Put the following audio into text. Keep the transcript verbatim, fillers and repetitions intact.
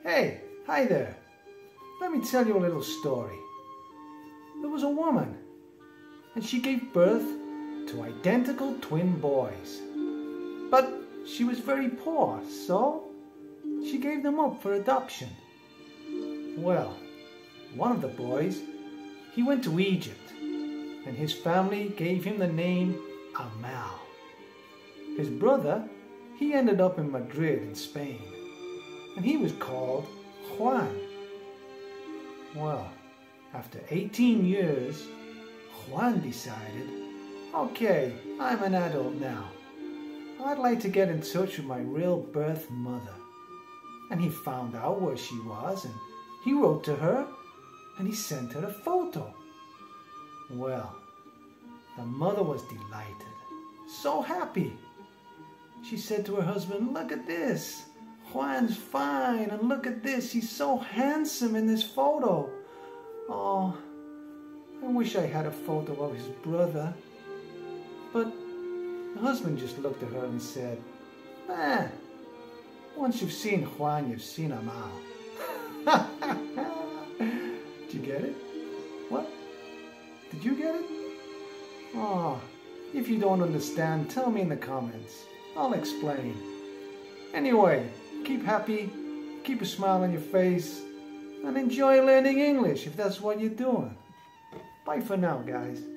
Hey, hi there. Let me tell you a little story. There was a woman, and she gave birth to identical twin boys. But she was very poor, so she gave them up for adoption. Well, one of the boys, he went to Egypt, and his family gave him the name Amal. His brother, he ended up in Madrid in Spain, and he was called Juan. Well, after eighteen years, Juan decided, okay, I'm an adult now. I'd like to get in touch with my real birth mother. And he found out where she was, and he wrote to her, and he sent her a photo. Well, the mother was delighted, so happy. She said to her husband, look at this. Juan's fine, and look at this. He's so handsome in this photo. Oh, I wish I had a photo of his brother. But the husband just looked at her and said, ah, once you've seen Juan, you've seen Amal. Did you get it? What? Did you get it? Oh, if you don't understand, tell me in the comments. I'll explain. Anyway, keep happy, keep a smile on your face, and enjoy learning English if that's what you're doing. Bye for now, guys.